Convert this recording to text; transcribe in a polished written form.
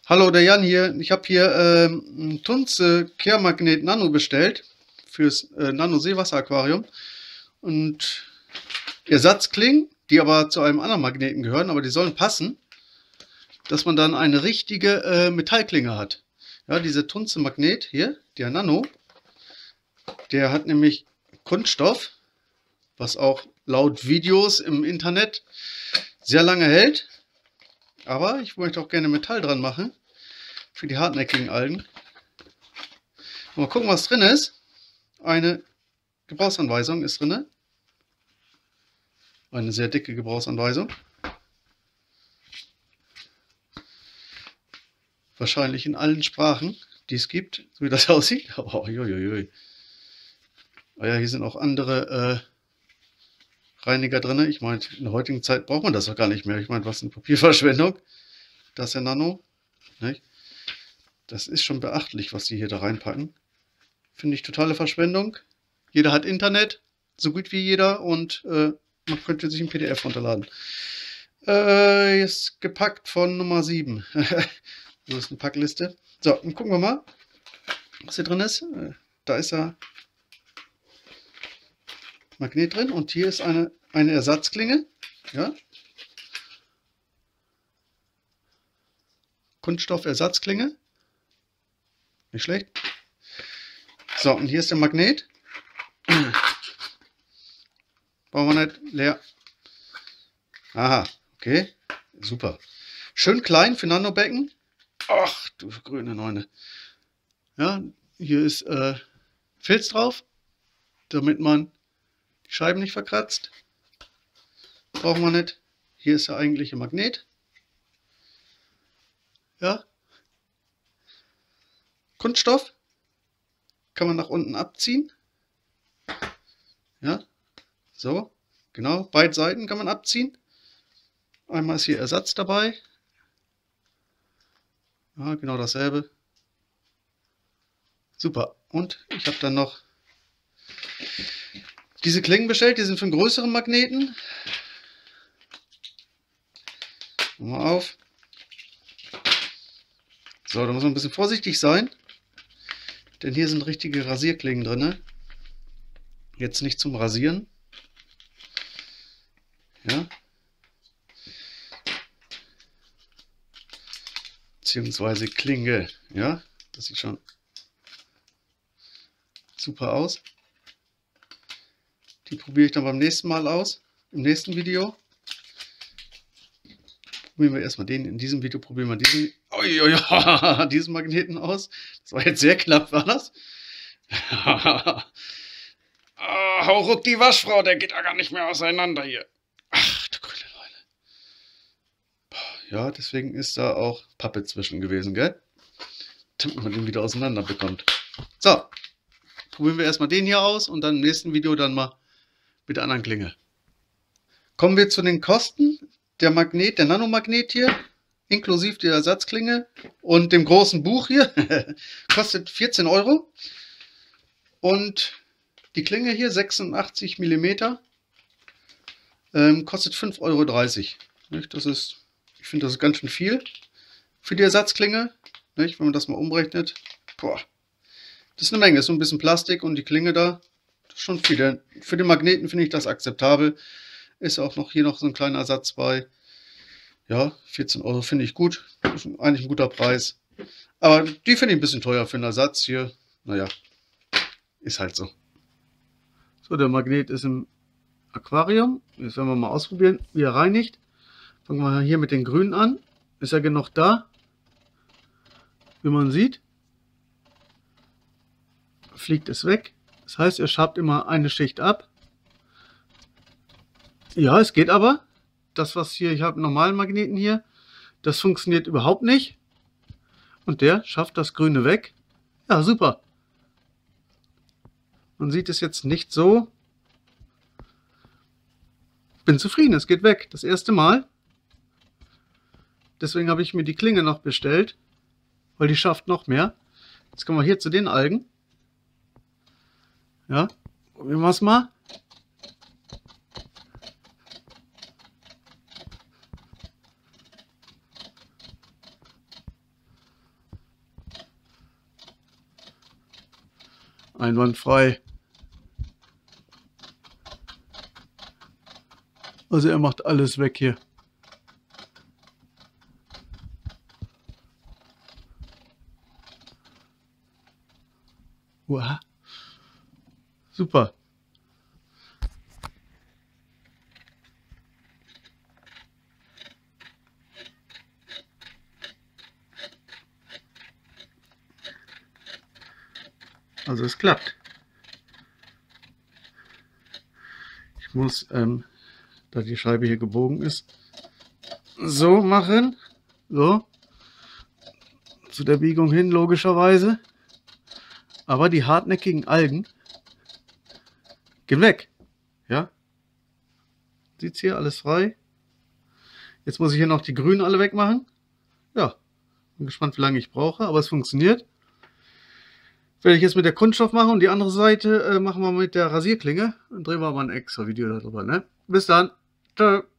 Hallo, der Jan hier. Ich habe hier ein Tunze Kehrmagnet Nano bestellt fürs Nano Seewasseraquarium und Ersatzklingen, die aber zu einem anderen Magneten gehören, aber die sollen passen, dass man dann eine richtige Metallklinge hat. Ja, dieser Tunze Magnet hier, der Nano, der hat nämlich Kunststoff, was auch laut Videos im Internet sehr lange hält. Aber ich möchte auch gerne Metall dran machen. Für die hartnäckigen Algen. Mal gucken, was drin ist. Eine Gebrauchsanweisung ist drin. Eine sehr dicke Gebrauchsanweisung. Wahrscheinlich in allen Sprachen, die es gibt, so wie das aussieht. Oh, uiuiui. Ah ja, hier sind auch andere Reiniger drin. Ich meine, in der heutigen Zeit braucht man das doch gar nicht mehr. Ich meine, was eine Papierverschwendung. Das ist ja Nano. Nicht? Das ist schon beachtlich, was die hier da reinpacken. Finde ich totale Verschwendung. Jeder hat Internet, so gut wie jeder, und man könnte sich ein PDF runterladen. Ist gepackt von Nummer 7. So ist eine Packliste. So, dann gucken wir mal, was hier drin ist. Da ist ja Magnet drin und hier ist eine Ersatzklinge. Ja. Kunststoffersatzklinge. Nicht schlecht. So, und hier ist der Magnet. Brauchen wir nicht. Leer. Aha, okay. Super. Schön klein für Nanobecken. Ach, du grüne Neune. Ja, hier ist Filz drauf, damit man die Scheiben nicht verkratzt. Brauchen wir nicht. Hier ist der eigentliche Magnet. Ja. Kunststoff. Kann man nach unten abziehen. Ja. So. Genau. Beide Seiten kann man abziehen. Einmal ist hier Ersatz dabei. Ja, genau dasselbe. Super. Und ich habe dann noch diese Klingen bestellt. Die sind für einen größeren Magneten. Mal auf. So, da muss man ein bisschen vorsichtig sein. Denn hier sind richtige Rasierklingen drin. Jetzt nicht zum Rasieren. Ja. Beziehungsweise Klinge. Ja, das sieht schon super aus. Die probiere ich dann beim nächsten Mal aus. Im nächsten Video. Probieren wir erstmal den. In diesem Video probieren wir diesen Magneten aus. Das war jetzt sehr knapp, war das? Hau ruck die Waschfrau, der geht ja gar nicht mehr auseinander hier. Ach, du grüne Leute. Ja, deswegen ist da auch Pappe zwischen gewesen, gell? Damit man den wieder auseinander bekommt. So, probieren wir erstmal den hier aus und dann im nächsten Video dann mal mit der anderen Klinge. Kommen wir zu den Kosten. Der Magnet, der Nanomagnet hier, inklusive der Ersatzklinge und dem großen Buch hier, kostet 14 €. Und die Klinge hier, 86 mm, kostet 5,30 €. Das ist, ich finde, das ist ganz schön viel für die Ersatzklinge. Nicht? Wenn man das mal umrechnet, boah, das ist eine Menge. Das ist so ein bisschen Plastik und die Klinge da, das ist schon viel. Für den Magneten finde ich das akzeptabel. Ist auch noch hier noch so ein kleiner Ersatz bei. Ja, 14 € finde ich gut. Das ist eigentlich ein guter Preis. Aber die finde ich ein bisschen teuer für einen Ersatz hier. Naja, ist halt so. So, der Magnet ist im Aquarium. Jetzt werden wir mal ausprobieren, wie er reinigt. Fangen wir hier mit den Grünen an. Ist er genug da? Wie man sieht, fliegt es weg. Das heißt, er schabt immer eine Schicht ab. Ja, es geht aber. Das, was hier, ich habe einen normalen Magneten hier, das funktioniert überhaupt nicht. Und der schafft das Grüne weg. Ja, super. Man sieht es jetzt nicht so. Bin zufrieden, es geht weg. Das erste Mal. Deswegen habe ich mir die Klinge noch bestellt, weil die schafft noch mehr. Jetzt kommen wir hier zu den Algen. Ja, probieren wir es mal. Einwandfrei. Also er macht alles weg hier. Wow. Super. Also es klappt. Ich muss, da die Scheibe hier gebogen ist, so machen. So. Zu der Biegung hin, logischerweise. Aber die hartnäckigen Algen gehen weg. Ja. Sieht's hier alles frei. Jetzt muss ich hier noch die grünen alle wegmachen. Ja. Bin gespannt, wie lange ich brauche, aber es funktioniert. Werde ich jetzt mit der Kunststoff machen und die andere Seite machen wir mit der Rasierklinge. Dann drehen wir mal ein extra Video darüber. Ne? Bis dann. Ciao.